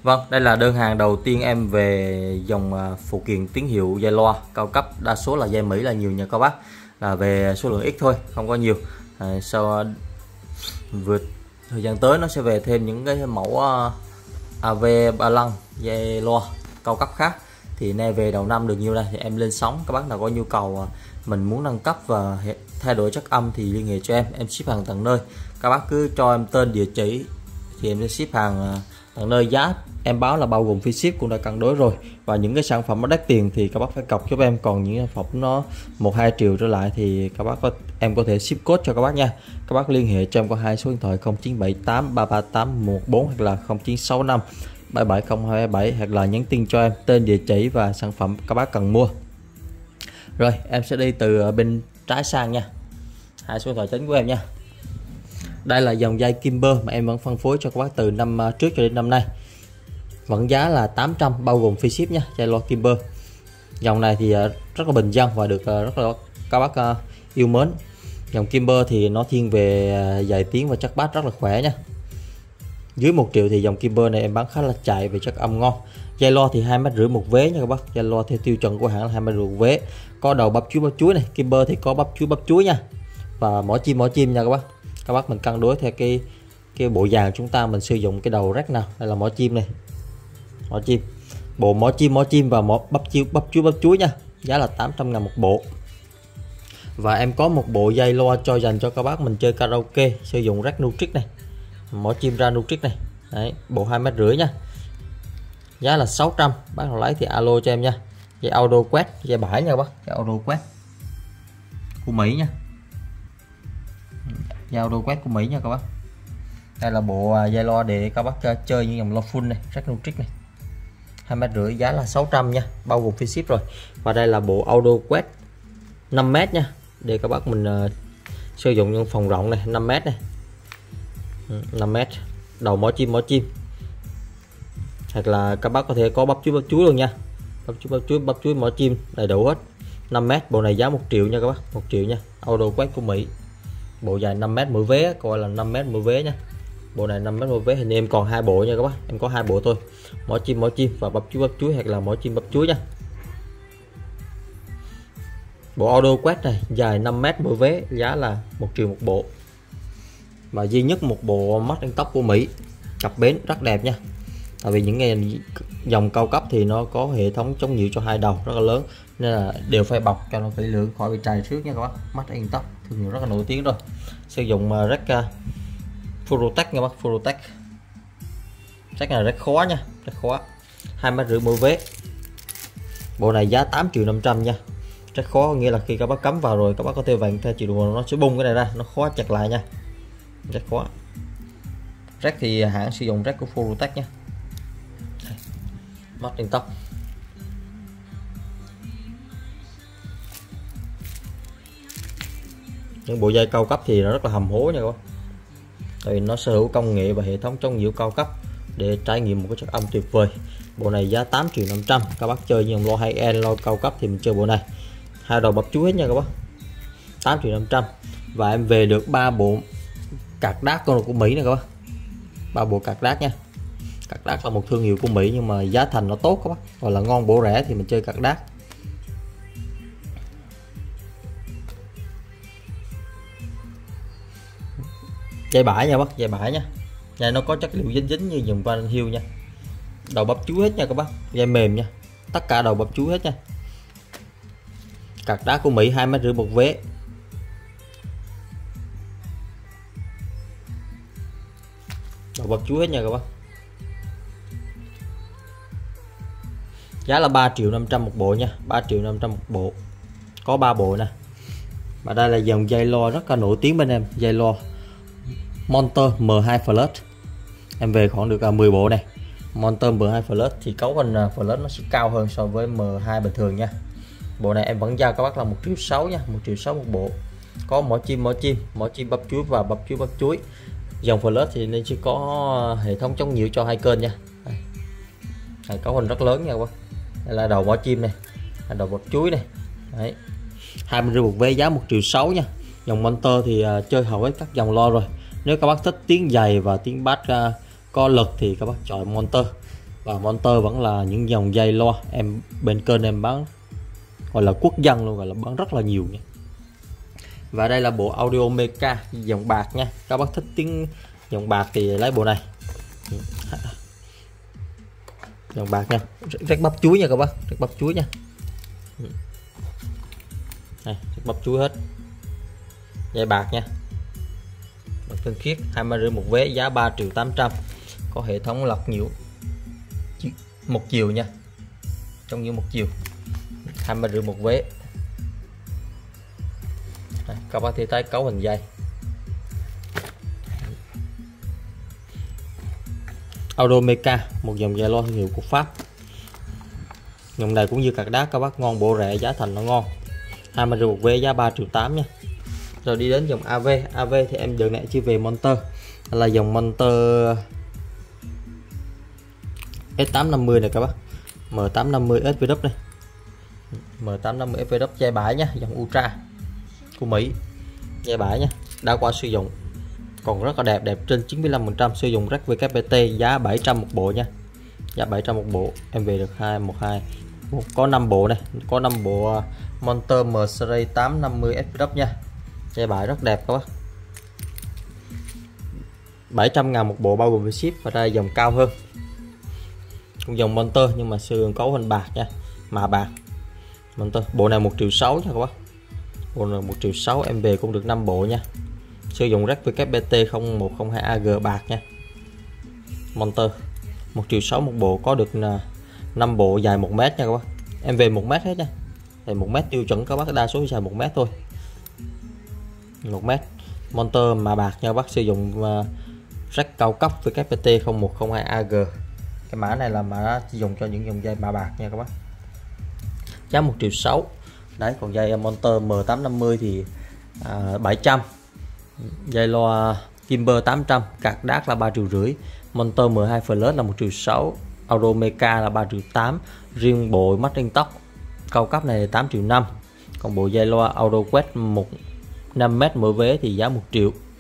Vâng, đây là đơn hàng đầu tiên em về dòng phụ kiện tín hiệu dây loa cao cấp, đa số là dây Mỹ là nhiều nha các bác, là về số lượng ít thôi, không có nhiều. Sau vượt thời gian tới nó sẽ về thêm những cái mẫu AV35 dây loa cao cấp khác. Thì nay về đầu năm được nhiêu đây thì em lên sóng, các bác nào có nhu cầu mình muốn nâng cấp và thay đổi chất âm thì liên hệ cho em ship hàng tận nơi. Các bác cứ cho em tên địa chỉ thì em sẽ ship hàng tận nơi. Giá em báo là bao gồm phí ship cũng đã cân đối rồi, và những cái sản phẩm nó đắt tiền thì các bác phải cọc giúp em, còn những sản phẩm nó 1-2 triệu trở lại thì các bác em có thể ship code cho các bác nha. Các bác liên hệ cho em qua hai số điện thoại 0978 338 114 hoặc là 0965 770227, hoặc là nhắn tin cho em tên địa chỉ và sản phẩm các bác cần mua. Rồi em sẽ đi từ bên trái sang nha, hai số điện thoại chính của em nha. Đây là dòng dây Kimber mà em vẫn phân phối cho các bác từ năm trước cho đến năm nay, vẫn giá là 800 bao gồm phí ship nha. Dây loa Kimber dòng này thì rất là bình dân và được rất là các bác yêu mến. Dòng Kimber thì nó thiên về dài tiếng và chất bass rất là khỏe nha. Dưới 1 triệu thì dòng Kimber này em bán khá là chạy về chất âm ngon. Dây loa thì 2,5 m một vế nha các bác. Dây loa theo tiêu chuẩn của hãng là 2,5 m một vế, có đầu bắp chuối này. Kimber thì có bắp chuối nha, và mỏ chim nha các bác. Các bác mình cân đối theo cái bộ dàn chúng ta mình sử dụng cái đầu rắc nào. Đây là mỏ chim này, mỏ chim, bộ mỏ chim và mỏ bắp chuối nha. Giá là 800.000 một bộ. Và em có một bộ dây loa cho dành cho các bác mình chơi karaoke, sử dụng rắc Nutrix này, mỏ chim ra Nutrix này. Đấy, bộ 2,5 m nha. Giá là 600. Bác nào lấy thì alo cho em nha. Dây auto quét, dây bãi nha các bác, dây auto quét của Mỹ nha. Dây auto quét của Mỹ nha các bác. Đây là bộ dây loa để các bác chơi những dòng loa full này, rắc Nutrix này. 2,5 m, giá là 600 nha, bao gồm phí ship rồi. Và đây là bộ auto quét 5 m nha, để các bác mình sử dụng trong phòng rộng này, 5 m này. 5 m, đầu mỏ chim, hoặc là các bác có thể có bắp chuối luôn nha. Bắp chuối mỏ chim đầy đủ hết. 5 m, bộ này giá 1 triệu nha các bác, 1 triệu nha. Auto quét của Mỹ, bộ dài 5 m mỗi vế, gọi là 5 m mỗi vế nha. Bộ này 5 m mỗi vế, hình như em còn 2 bộ nha các bác, em có 2 bộ thôi. Mỏ chim và bắp chuối hoặc là mỏ chim bắp chuối nha. Bộ auto quét này dài 5 m mỗi vế, giá là 1 triệu một bộ. Và duy nhất một bộ mắt đánh tóc của Mỹ, cặp bến rất đẹp nha. Tại vì những cái dòng cao cấp thì nó có hệ thống chống nhiễu cho hai đầu rất là lớn, nên là đều phải bọc cho nó kỹ lưỡng khỏi bị trầy trước nha các bác. Mắt đánh tóc thương hiệu rất là nổi tiếng rồi, sử dụng rắc Furutech nha bác, Furutech. Rắc này rất khó nha, rất khó. 2,5 m mỗi vế. Bộ này giá 8.500.000 nha. Rất khó, nghĩa là khi các bác cắm vào rồi các bác có thể vặn theo chiều đường nó sẽ bung cái này ra, nó khó chặt lại nha, rất khó. Rắc thì hãng sử dụng rắc của Furutech nha. Mắt trên tóc. Những bộ dây cao cấp thì nó rất là hầm hố nha các bác, tại vì nó sở hữu công nghệ và hệ thống chống nhiễu cao cấp để trải nghiệm một cái chất âm tuyệt vời. Bộ này giá 8.500.000. Các bác chơi những loa high-end, loa cao cấp thì mình chơi bộ này. Hai đầu bắp chuối hết nha các bác, 8.500.000. Và em về được 3 bộ card đát con của Mỹ này các bác, 3 bộ card đát nha. Card đát là một thương hiệu của Mỹ nhưng mà giá thành nó tốt các bác, gọi là ngon bổ rẻ thì mình chơi card đát. Dây bãi nha bác, dây bãi nha. Dây nó có chất liệu dính như dùng Van Hill nha. Đầu bắp chuối hết nha các bác, dây mềm nha, tất cả đầu bắp chuối hết nha. Card đá của Mỹ 2,5 m một vế. Đầu bắp chuối hết nha các bác. Giá là 3.500.000 một bộ nha, 3.500.000 một bộ. Có 3 bộ nè. Và đây là dòng dây loa rất là nổi tiếng bên em, dây loa Monster M2 Flash. Em về khoảng được 10 bộ này. Monster M2 Flash thì cấu hình Flash nó sẽ cao hơn so với M2 bình thường nha. Bộ này em vẫn giao các bác là 1,6 triệu nha, 1,6 triệu một bộ. Có mỏ chim bắp chuối và bắp chuối. Dòng Flash thì nên chỉ có hệ thống chống nhiễu cho hai kênh nha. Đây, cấu hình rất lớn nha các bác. Đây là đầu mỏ chim này, đầu bắp chuối này. Đấy. 20 triệu một vé, giá 1,6 triệu nha. Dòng Monster thì chơi hầu hết các dòng loa rồi. Nếu các bác thích tiếng dày và tiếng bass có lực thì các bác chọn Monster. Và Monster vẫn là những dòng dây loa em bên kênh em bán gọi là quốc dân luôn, gọi là bán rất là nhiều nha. Và đây là bộ Audio Meca dòng bạc nha. Các bác thích tiếng dòng bạc thì lấy bộ này. Dòng bạc nha, rắc bắp chuối nha các bác, rắc bắp chuối nha. Này, rắc bắp chuối hết. Dây bạc nha. Bạc tinh khiết, 20,5 một vé, giá 3.800.000. Có hệ thống lọc nhiễu một chiều nha. Trong như một chiều. 20,5 một vé. Đây, các bác thấy tái cấu hình dây. Audio Meca, một dòng dây loa thương hiệu của Pháp. Dòng này cũng như cạc đá các bác, ngon bộ rẻ, giá thành nó ngon. 20,5 một vé, giá 3.800.000 nha. Rồi đi đến dòng AV. AV thì em đợt này chưa về Monster, là dòng Monster S850 này các bác, M850 SVW này, M850 SVW dây bãi nhá, dòng Ultra của Mỹ, dây bãi nha, đã qua sử dụng còn rất là đẹp, đẹp trên 95%, sử dụng rắc VKPT, giá 700 một bộ nha, giá 700 một bộ. Em về được 212 có 5 bộ này, có 5 bộ Monster M Series 850 SVW nha, dây bãi rất đẹp các bác. 700.000 một bộ bao gồm với ship. Và đây dòng cao hơn, cũng dòng Monster nhưng mà sử dụng cấu hình bạc nha, mà bạc Monster. Bộ này 1.600.000 nha các bác, bộ này 1.600.000, em về cũng được 5 bộ nha, sử dụng rắc VKPT 0102AG bạc nha. Monster 1.600.000 một bộ, có được 5 bộ dài 1 mét nha các bác, em về 1 mét hết nha, thì 1 mét tiêu chuẩn các bác, đa số dài 1 mét thôi, 1 mét. Monster mà bạc nha các bác, sử dụng rắc cao cấp VKPT 0102AG. Cái mã này là mã dùng cho những dòng dây mã bạc nha các bác, giá 1.600.000. Đấy, còn dây Monster M850 thì 700, dây loa Timber 800, card DAC là 3.500.000, Monster M2 Plus là 1.600.000, Audio Meca là 3.800.000, riêng bộ mắt in tóc cao cấp này 8.500.000. Còn bộ dây loa Audio Quest 5m mỗi vé thì giá 1 triệu.